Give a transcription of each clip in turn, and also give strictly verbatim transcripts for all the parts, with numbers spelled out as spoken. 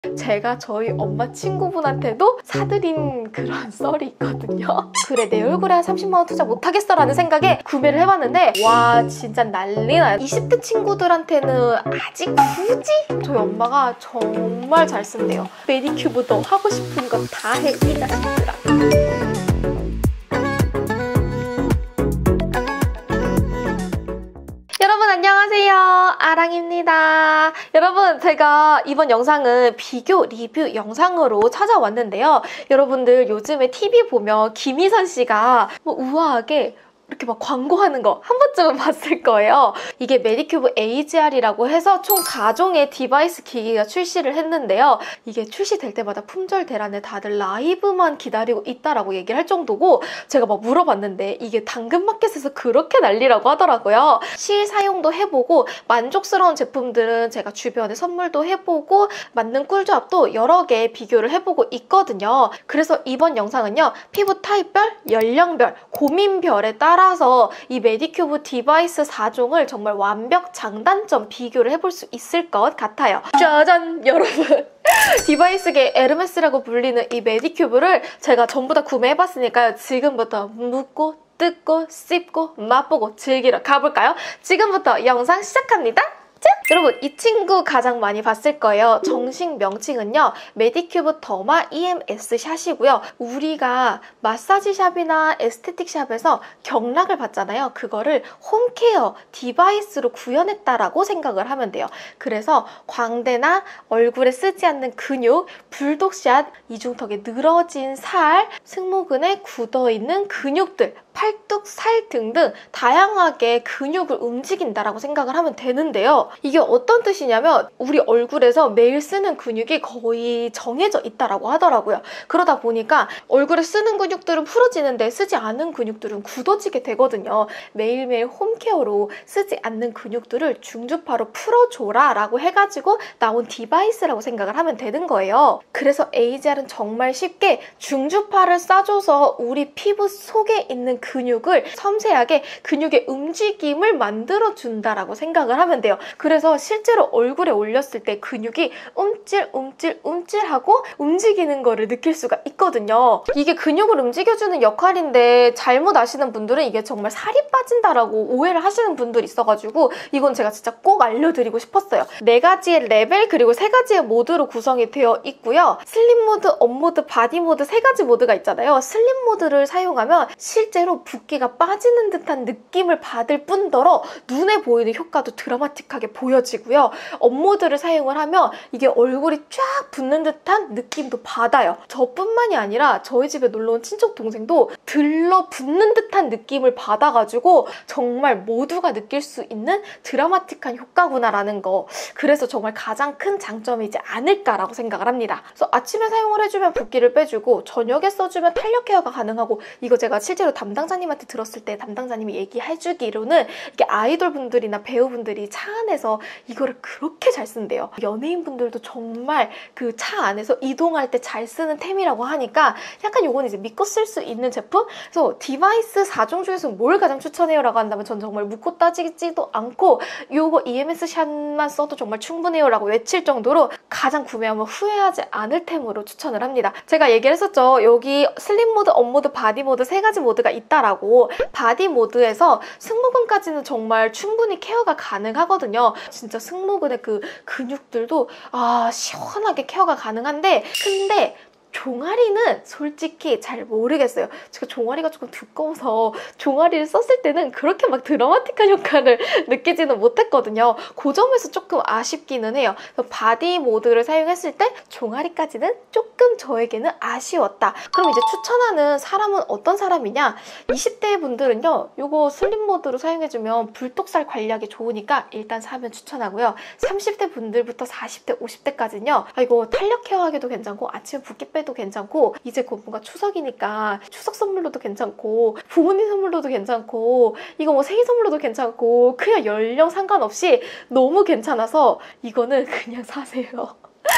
제가 저희 엄마 친구분한테도 사드린 그런 썰이 있거든요. 그래, 내 얼굴에 한 삼십만 원 투자 못하겠어 라는 생각에 구매를 해봤는데 와 진짜 난리나요. 이십 대 친구들한테는 아직 굳이 저희 엄마가 정말 잘 쓴대요. 매니큐브도 하고 싶은 거 다 해 이 자식들아. 여러분 안녕하세요, 아랑입니다. 여러분, 제가 이번 영상은 비교 리뷰 영상으로 찾아왔는데요. 여러분들 요즘에 티비 보면 김희선 씨가 뭐 우아하게 이렇게 막 광고하는 거 한 번쯤은 봤을 거예요. 이게 메디큐브 에이지알이라고 해서 총 사 종의 디바이스 기기가 출시를 했는데요. 이게 출시될 때마다 품절 대란에 다들 라이브만 기다리고 있다라고 얘기를 할 정도고, 제가 막 물어봤는데 이게 당근마켓에서 그렇게 난리라고 하더라고요. 실사용도 해보고 만족스러운 제품들은 제가 주변에 선물도 해보고 맞는 꿀조합도 여러 개 비교를 해보고 있거든요. 그래서 이번 영상은요, 피부 타입별, 연령별, 고민별에 따라 따라서 이 메디큐브 디바이스 사 종을 정말 완벽 장단점 비교를 해볼 수 있을 것 같아요. 짜잔! 여러분! 디바이스계 에르메스라고 불리는 이 메디큐브를 제가 전부 다 구매해봤으니까요. 지금부터 묻고 뜯고 씹고 맛보고 즐기러 가볼까요? 지금부터 영상 시작합니다. 여러분, 이 친구 가장 많이 봤을 거예요. 정식 명칭은요, 메디큐브 더마 이엠에스 샷이고요. 우리가 마사지 샵이나 에스테틱 샵에서 경락을 받잖아요. 그거를 홈케어 디바이스로 구현했다라고 생각을 하면 돼요. 그래서 광대나 얼굴에 쓰지 않는 근육, 불독샷, 이중턱에 늘어진 살, 승모근에 굳어있는 근육들, 팔뚝, 살 등등 다양하게 근육을 움직인다라고 생각을 하면 되는데요. 이게 어떤 뜻이냐면 우리 얼굴에서 매일 쓰는 근육이 거의 정해져 있다라고 하더라고요. 그러다 보니까 얼굴에 쓰는 근육들은 풀어지는데 쓰지 않은 근육들은 굳어지게 되거든요. 매일매일 홈케어로 쓰지 않는 근육들을 중주파로 풀어줘라 라고 해가지고 나온 디바이스라고 생각을 하면 되는 거예요. 그래서 에이지알은 정말 쉽게 중주파를 쏴줘서 우리 피부 속에 있는 근육을 섬세하게 근육의 움직임을 만들어준다라고 생각을 하면 돼요. 그래서 실제로 얼굴에 올렸을 때 근육이 움찔 움찔 움찔하고 움직이는 거를 느낄 수가 있거든요. 이게 근육을 움직여주는 역할인데 잘못 아시는 분들은 이게 정말 살이 빠진다라고 오해를 하시는 분들이 있어가지고 이건 제가 진짜 꼭 알려드리고 싶었어요. 네 가지의 레벨 그리고 세 가지의 모드로 구성이 되어 있고요. 슬림 모드, 업 모드, 바디 모드 세 가지 모드가 있잖아요. 슬림 모드를 사용하면 실제로 붓기가 빠지는 듯한 느낌을 받을 뿐더러 눈에 보이는 효과도 드라마틱하게 보여지고요. 업모드를 사용을 하면 이게 얼굴이 쫙 붓는 듯한 느낌도 받아요. 저뿐만이 아니라 저희 집에 놀러온 친척 동생도 들러붙는 듯한 느낌을 받아가지고 정말 모두가 느낄 수 있는 드라마틱한 효과구나라는 거. 그래서 정말 가장 큰 장점이지 않을까라고 생각을 합니다. 그래서 아침에 사용을 해주면 붓기를 빼주고 저녁에 써주면 탄력 케어가 가능하고, 이거 제가 실제로 담당자님한테 들었을 때 담당자님이 얘기해주기로는 이게 아이돌 분들이나 배우분들이 차 안에서 이거를 그렇게 잘 쓴대요. 연예인분들도 정말 그 차 안에서 이동할 때 잘 쓰는 템이라고 하니까 약간 요건 이제 믿고 쓸 수 있는 제품? 그래서 디바이스 사 종 중에서 뭘 가장 추천해요? 라고 한다면 전 정말 묻고 따지지도 않고 요거 이엠에스 샷만 써도 정말 충분해요 라고 외칠 정도로 가장 구매하면 후회하지 않을 템으로 추천을 합니다. 제가 얘기를 했었죠. 여기 슬림 모드, 업 모드, 바디 모드 세 가지 모드가 있다라고. 바디 모드에서 승모근까지는 정말 충분히 케어가 가능하거든요. 진짜 승모근의 그 근육들도 아 시원하게 케어가 가능한데, 근데 종아리는 솔직히 잘 모르겠어요. 제가 종아리가 조금 두꺼워서 종아리를 썼을 때는 그렇게 막 드라마틱한 효과를 느끼지는 못했거든요. 그 점에서 조금 아쉽기는 해요. 바디 모드를 사용했을 때 종아리까지는 조금 저에게는 아쉬웠다. 그럼 이제 추천하는 사람은 어떤 사람이냐? 이십 대 분들은요, 이거 슬림 모드로 사용해주면 불독살 관리하기 좋으니까 일단 사면 추천하고요. 삼십 대 분들부터 사십 대, 오십 대까지는요, 아, 이거 탄력 케어하기도 괜찮고 아침에 붓기 빼 도 괜찮고, 이제 곧 뭔가 추석이니까 추석 선물로도 괜찮고 부모님 선물로도 괜찮고 이거 뭐 생일 선물로도 괜찮고 그냥 연령 상관없이 너무 괜찮아서 이거는 그냥 사세요.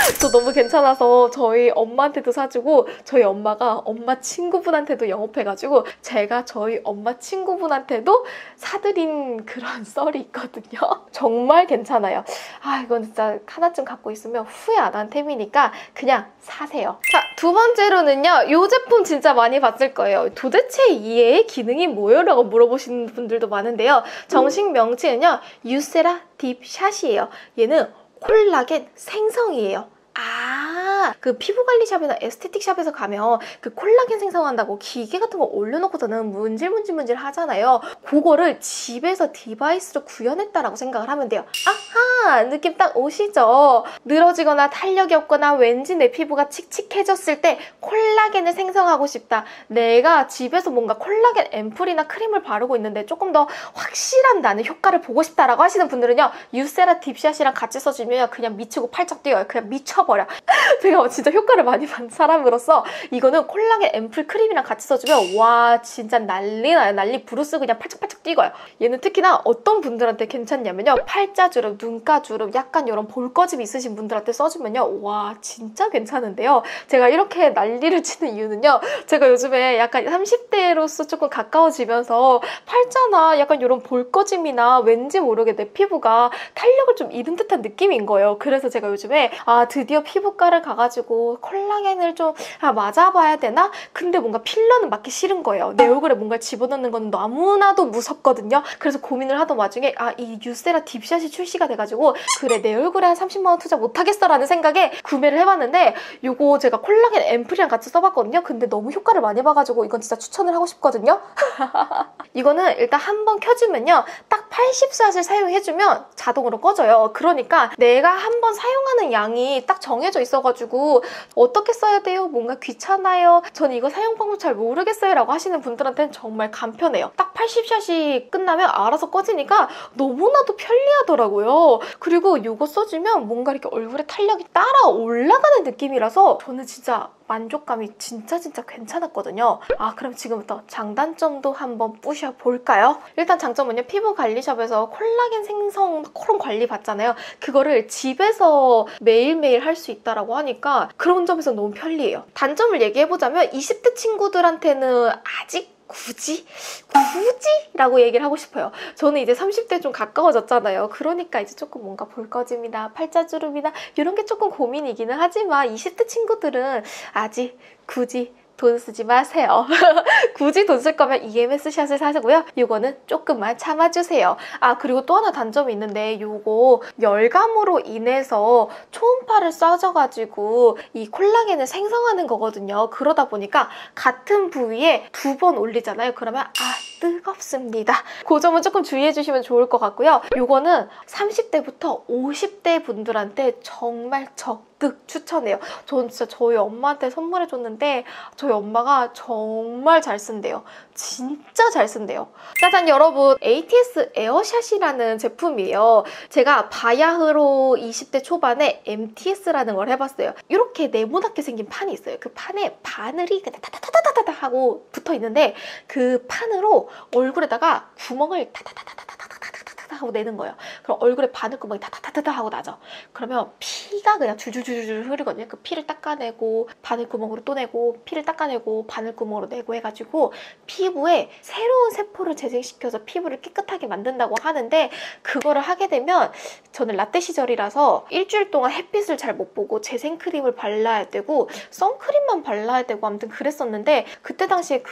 저 너무 괜찮아서 저희 엄마한테도 사주고 저희 엄마가 엄마 친구분한테도 영업해가지고 제가 저희 엄마 친구분한테도 사드린 그런 썰이 있거든요. 정말 괜찮아요. 아 이건 진짜 하나쯤 갖고 있으면 후회 안 한 템이니까 그냥 사세요. 자, 두 번째로는요. 이 제품 진짜 많이 봤을 거예요. 도대체 이의 기능이 뭐예요? 라고 물어보시는 분들도 많은데요. 정식 명칭은요. 유세라 딥샷이에요. 얘는 콜라겐 생성이에요. 아, 그 피부관리샵이나 에스테틱샵에서 가면 그 콜라겐 생성한다고 기계 같은 거 올려놓고서는 문질문질문질 하잖아요. 그거를 집에서 디바이스로 구현했다라고 생각을 하면 돼요. 아하! 느낌 딱 오시죠? 늘어지거나 탄력이 없거나 왠지 내 피부가 칙칙해졌을 때 콜라겐을 생성하고 싶다. 내가 집에서 뭔가 콜라겐 앰플이나 크림을 바르고 있는데 조금 더 확실한 나는 효과를 보고 싶다라고 하시는 분들은요. 유세라 딥샷이랑 같이 써주면 그냥 미치고 팔짝 뛰어요. 그냥 미쳐 버려. 제가 진짜 효과를 많이 받은 사람으로서 이거는 콜라겐 앰플 크림이랑 같이 써주면 와 진짜 난리 나요. 난리 부르스 그냥 팔짝팔짝 뛰고요. 얘는 특히나 어떤 분들한테 괜찮냐면요. 팔자주름, 눈가주름, 약간 이런 볼거짐이 있으신 분들한테 써주면요. 와 진짜 괜찮은데요. 제가 이렇게 난리를 치는 이유는요. 제가 요즘에 약간 삼십 대로서 조금 가까워지면서 팔자나 약간 이런 볼거짐이나 왠지 모르게 내 피부가 탄력을 좀 잃은 듯한 느낌인 거예요. 그래서 제가 요즘에 아 드디어 피부과를 가가지고 콜라겐을 좀 아, 맞아봐야 되나? 근데 뭔가 필러는 맞기 싫은 거예요. 내 얼굴에 뭔가 집어넣는 건 너무나도 무섭거든요. 그래서 고민을 하던 와중에 아 이 유세라 딥샷이 출시가 돼가지고 그래 내 얼굴에 한 삼십만 원 투자 못하겠어 라는 생각에 구매를 해봤는데 이거 제가 콜라겐 앰플이랑 같이 써봤거든요. 근데 너무 효과를 많이 봐가지고 이건 진짜 추천을 하고 싶거든요. 이거는 일단 한번 켜주면요. 딱 팔십 샷을 사용해주면 자동으로 꺼져요. 그러니까 내가 한번 사용하는 양이 딱 정해져 있어가지고 어떻게 써야 돼요? 뭔가 귀찮아요? 저는 이거 사용 방법 잘 모르겠어요 라고 하시는 분들한테는 정말 간편해요. 딱 팔십 샷이 끝나면 알아서 꺼지니까 너무나도 편리하더라고요. 그리고 이거 써주면 뭔가 이렇게 얼굴에 탄력이 따라 올라가는 느낌이라서 저는 진짜 만족감이 진짜 진짜 괜찮았거든요. 아 그럼 지금부터 장단점도 한번 뿌셔볼까요? 일단 장점은요. 피부관리샵에서 콜라겐 생성 그런 관리 받잖아요. 그거를 집에서 매일매일 할 수 있다고 하니까 그런 점에서 너무 편리해요. 단점을 얘기해보자면 이십 대 친구들한테는 아직 굳이? 굳이? 라고 얘기를 하고 싶어요. 저는 이제 삼십 대 좀 가까워졌잖아요. 그러니까 이제 조금 뭔가 볼거짐이나 팔자주름이나 이런 게 조금 고민이기는 하지만 이십 대 친구들은 아직 굳이 돈 쓰지 마세요. 굳이 돈 쓸 거면 이엠에스 샷을 사시고요. 이거는 조금만 참아주세요. 아 그리고 또 하나 단점이 있는데 이거 열감으로 인해서 초음파를 쏴줘가지고 이 콜라겐을 생성하는 거거든요. 그러다 보니까 같은 부위에 두 번 올리잖아요. 그러면 아 뜨겁습니다. 그 점은 조금 주의해 주시면 좋을 것 같고요. 이거는 삼십 대부터 오십 대 분들한테 정말 적극 추천해요. 저는 진짜 저희 엄마한테 선물해 줬는데 저희 엄마가 정말 잘 쓴대요. 진짜 잘 쓴대요. 짜잔 여러분, 에이티에스 에어샷이라는 제품이에요. 제가 바야흐로 이십 대 초반에 엠티에스라는 걸 해봤어요. 이렇게 네모나게 생긴 판이 있어요. 그 판에 바늘이 타타타타타타타 하고 붙어 있는데 그 판으로 얼굴에다가 구멍을 타타타타타타타타타타 하고 내는 거예요. 그럼 얼굴에 바늘구멍이 타타타타타 하고 나죠. 그러면 피가 그냥 줄줄줄줄 흐르거든요. 그 피를 닦아내고 바늘구멍으로 또 내고 피를 닦아내고 바늘구멍으로 내고 해가지고 피부에 새로운 세포를 재생시켜서 피부를 깨끗하게 만든다고 하는데 그거를 하게 되면 저는 라떼 시절이라서 일주일 동안 햇빛을 잘 못 보고 재생크림을 발라야 되고 선크림만 발라야 되고 아무튼 그랬었는데 그때 당시에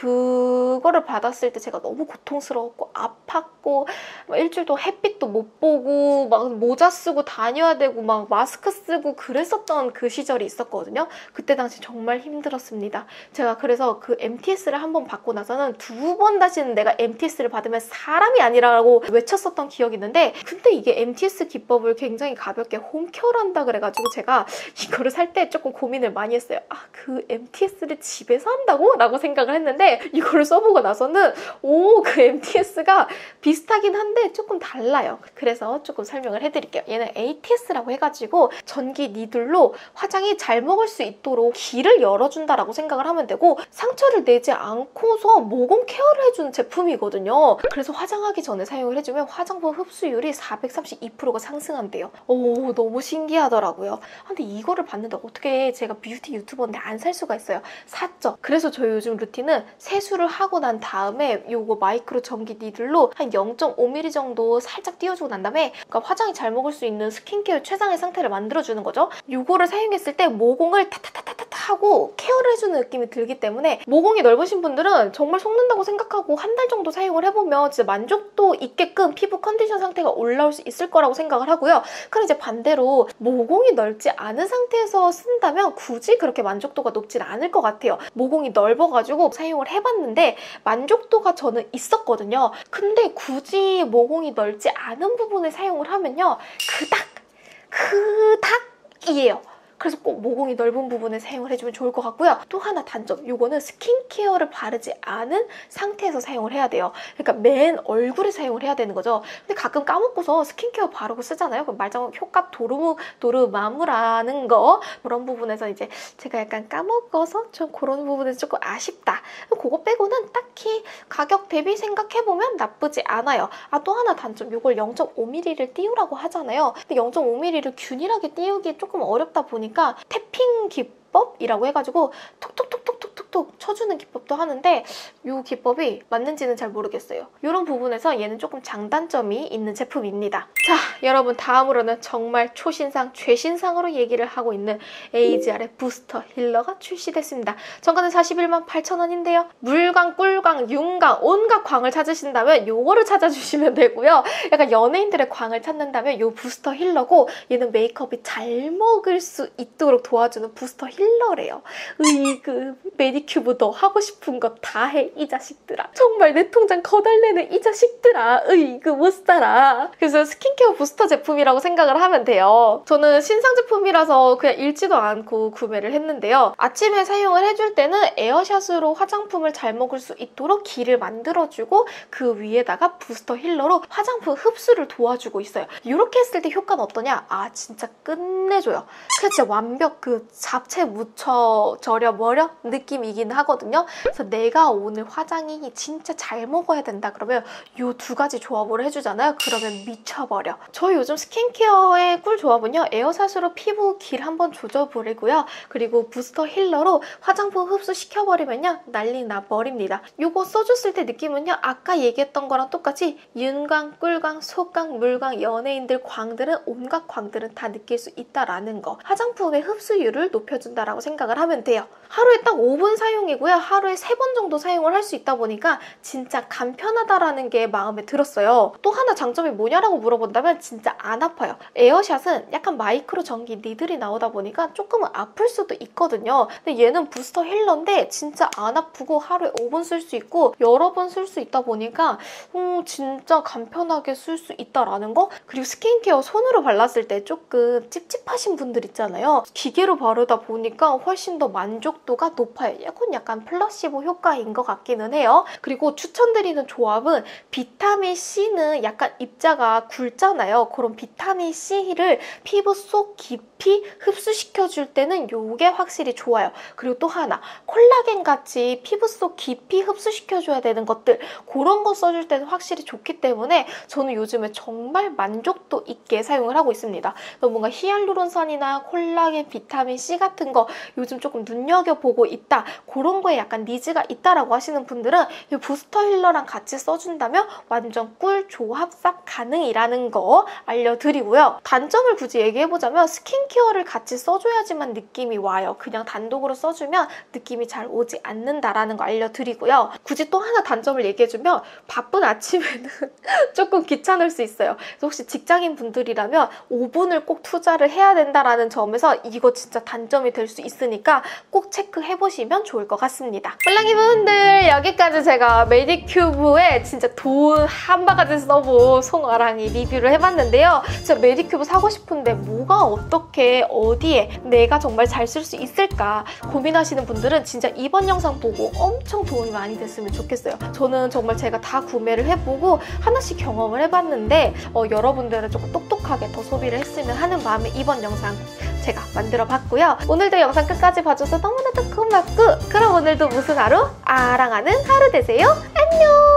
그거를 받았을 때 제가 너무 고통스러웠고 아팠고 막 일주일 동안 햇빛도 못 보고 막 모자 쓰고 다녀야 되고 막 마스크 쓰고 그랬었던 그 시절이 있었거든요. 그때 당시 정말 힘들었습니다. 제가 그래서 그 엠티에스를 한 번 받고 나서는 두 번 다시는 내가 엠티에스를 받으면 사람이 아니라고 외쳤었던 기억이 있는데 근데 이게 엠티에스 기법을 굉장히 가볍게 홈케어를 한다 그래가지고 제가 이거를 살 때 조금 고민을 많이 했어요. 아, 그 엠티에스를 집에서 한다고? 라고 생각을 했는데 이거를 써보고 나서는 오, 그 엠티에스가 비슷하긴 한데 조금 달라 달라요. 그래서 조금 설명을 해드릴게요. 얘는 에이티에스라고 해가지고 전기 니들로 화장이 잘 먹을 수 있도록 길을 열어준다라고 생각을 하면 되고, 상처를 내지 않고서 모공 케어를 해주는 제품이거든요. 그래서 화장하기 전에 사용을 해주면 화장품 흡수율이 사백삼십이 퍼센트가 상승한대요. 오, 너무 신기하더라고요. 근데 이거를 봤는데 어떻게 제가 뷰티 유튜버인데 안 살 수가 있어요. 샀죠. 그래서 저희 요즘 루틴은 세수를 하고 난 다음에 요거 마이크로 전기 니들로 한 영 점 오 밀리미터 정도 살짝 띄워주고 난 다음에, 그러니까 화장이 잘 먹을 수 있는 스킨케어 최상의 상태를 만들어주는 거죠. 요거를 사용했을 때 모공을 타타타타타 하고 케어를 해주는 느낌이 들기 때문에 모공이 넓으신 분들은 정말 속는다고 생각하고 한 달 정도 사용을 해보면 진짜 만족도 있게끔 피부 컨디션 상태가 올라올 수 있을 거라고 생각을 하고요. 그럼 이제 반대로 모공이 넓지 않은 상태에서 쓴다면 굳이 그렇게 만족도가 높진 않을 것 같아요. 모공이 넓어가지고 사용을 해봤는데 만족도가 저는 있었거든요. 근데 굳이 모공이 넓지 않은 부분에 사용을 하면요, 그닥 그닥이에요. 그래서 꼭 모공이 넓은 부분에 사용을 해주면 좋을 것 같고요. 또 하나 단점, 이거는 스킨케어를 바르지 않은 상태에서 사용을 해야 돼요. 그러니까 맨 얼굴에 사용을 해야 되는 거죠. 근데 가끔 까먹고서 스킨케어 바르고 쓰잖아요. 그럼 말장난 효과 도르무 도르마무라는 거, 그런 부분에서 이제 제가 약간 까먹어서 좀 그런 부분에서 조금 아쉽다. 그거 빼고는 딱히 가격 대비 생각해보면 나쁘지 않아요. 아, 또 하나 단점, 이걸 영 점 오 밀리미터를 띄우라고 하잖아요. 근데 영 점 오 밀리미터를 균일하게 띄우기 조금 어렵다 보니까 태핑 기법이라고 해가지고 톡톡톡톡톡톡톡 쳐주는 기법도 하는데, 이 기법이 맞는지는 잘 모르겠어요. 이런 부분에서 얘는 조금 장단점이 있는 제품입니다. 자, 여러분, 다음으로는 정말 초신상, 최신상으로 얘기를 하고 있는 에이지알의 부스터 힐러가 출시됐습니다. 정가는 사십일만 팔천 원인데요. 물광, 꿀광, 윤광, 온갖 광을 찾으신다면 요거를 찾아주시면 되고요. 약간 연예인들의 광을 찾는다면 요 부스터 힐러고, 얘는 메이크업이 잘 먹을 수 있도록 도와주는 부스터 힐러래요. 으이그, 매니큐브도 하고 싶은 거 다 해, 이 자식들아. 정말 내 통장 거달내는 이 자식들아. 으이그, 못 살아. 그래서 스킨케어 부스터 제품이라고 생각을 하면 돼요. 저는 신상 제품이라서 그냥 읽지도 않고 구매를 했는데요. 아침에 사용을 해줄 때는 에어샷으로 화장품을 잘 먹을 수 있도록 길을 만들어주고, 그 위에다가 부스터 힐러로 화장품 흡수를 도와주고 있어요. 이렇게 했을 때 효과는 어떠냐? 아, 진짜 끝내줘요. 그냥 진짜 완벽 그 잡채 묻혀 절여 버려 느낌이긴 하거든요. 그래서 내가 오늘 화장이 진짜 잘 먹어야 된다 그러면 이 두 가지 조합을 해주잖아요. 그러면 미쳐버려. 저희 요즘 스킨케어의 꿀 조합은요, 에어샷으로 피부 길 한번 조져버리고요, 그리고 부스터 힐러로 화장품 흡수시켜버리면요 난리 나버립니다. 이거 써줬을 때 느낌은요, 아까 얘기했던 거랑 똑같이 윤광, 꿀광, 속광, 물광, 연예인들 광들은, 온갖 광들은 다 느낄 수 있다라는 거. 화장품의 흡수율을 높여준다라고 생각을 하면 돼요. 하루에 딱 오 분 사용이고요. 하루에 세 번 정도 사용을 할 수 있다 보니까 진짜 간편하다라는 게 마음에 들었어요. 또 하나 장점이 뭐냐라고 물어본다면 진짜 안 아파요. 에어샷은 약간 마이크로 전기 니들이 나오다 보니까 조금은 아플 수도 있거든요. 근데 얘는 부스터 힐러인데 진짜 안 아프고 하루에 오 분 쓸 수 있고 여러 번 쓸 수 있다 보니까 음, 진짜 간편하게 쓸 수 있다라는 거. 그리고 스킨케어 손으로 발랐을 때 조금 찝찝하신 분들 있잖아요. 기계로 바르다 보니까 훨씬 더 만족도가 높아요. 이건 약간 플라시보 효과인 것 같기는 해요. 그리고 추천드리는 조합은 비타민C는 약간 입자가 굵잖아요. 그런 비타민C를 피부 속 깊이 흡수시켜줄 때는 이게 확실히 좋아요. 그리고 또 하나, 콜라겐 같이 피부 속 깊이 흡수시켜줘야 되는 것들, 그런 거 써줄 때는 확실히 좋기 때문에 저는 요즘에 정말 만족도 있게 사용을 하고 있습니다. 뭔가 히알루론산이나 콜라겐, 비타민C 같은 거 요즘 조금 눈여겨보고 있다, 그런 거에 약간 니즈가 있다라고 하시는 분들은 이 부스터 힐러랑 같이 써준다면 완전 꿀 조합삽 가능이라는 거 알려드리고요. 단점을 굳이 얘기해보자면 스킨케어를 같이 써줘야지만 느낌이 와요. 그냥 단독으로 써주면 느낌이 잘 오지 않는다라는 거 알려드리고요. 굳이 또 하나 단점을 얘기해주면 바쁜 아침에는 조금 귀찮을 수 있어요. 그래서 혹시 직장인 분들이라면 오 분을 꼭 투자를 해야 된다라는 점에서 이거 진짜 단점이 될 수 있으니까 꼭 체크해보시면 좋을 것 같습니다. 몰랑이분들, 여기까지 제가 메디큐브에 진짜 돈 한 바가지 써본 송아랑이 리뷰를 해봤는데요. 진짜 메디큐브 사고 싶은데 뭐가 어떻게 어디에 내가 정말 잘 쓸 수 있을까 고민하시는 분들은 진짜 이번 영상 보고 엄청 도움이 많이 됐으면 좋겠어요. 저는 정말 제가 다 구매를 해보고 하나씩 경험을 해봤는데 어, 여러분들은 조금 똑똑하게 더 소비를 했으면 하는 마음에 이번 영상 제가 만들어봤고요. 오늘도 영상 끝까지 봐줘서 너무나도 고맙고, 그럼 오늘도 무슨 하루? 아랑하는 하루 되세요. 안녕!